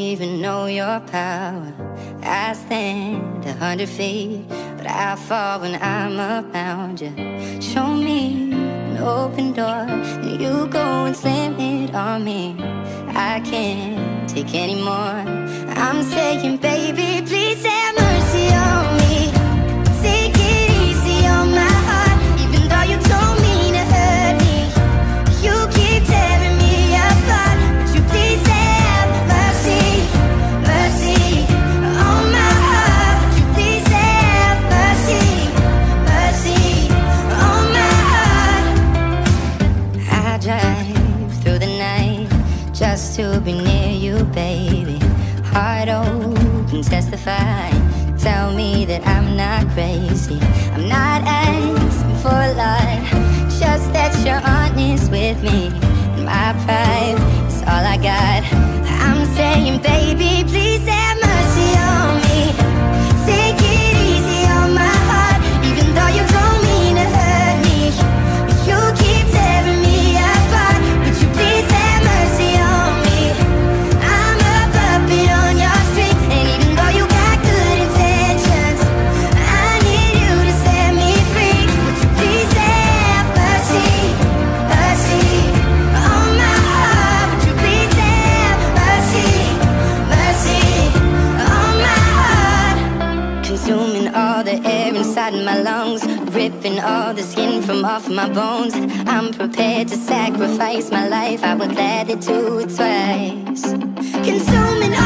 even know your power. I stand 100 feet, but I fall when I'm around you. Show me an open door, and you go and slam it on me. I can't take anymore. I'm saying, baby, please have mercy on me. Take it easy on my heart, even though you told me to hurt me. You keep tearing me apart. Would you please have mercy, mercy on my heart? Would you please have mercy, mercy on my heart? I drive through the night just to be near you, baby. Heart open, testify. Tell me that I'm not crazy. I'm not asking for a lot, just that you're honest with me. And my pride is all I got. I'm saying, baby, please have mercy on me. Take it easy on my heart, even though you told me to hurt me. You keep tearing me apart. Would you please have mercy on me? I'm a puppet on your string, and even though you got good intentions, I need you to set me free. Would you please have mercy, mercy on my heart? Would you please have mercy, mercy on my heart? Consuming all the air inside my lungs, ripping all the skin from off my bones. I'm prepared to sacrifice my life, I would gladly do it twice. Consuming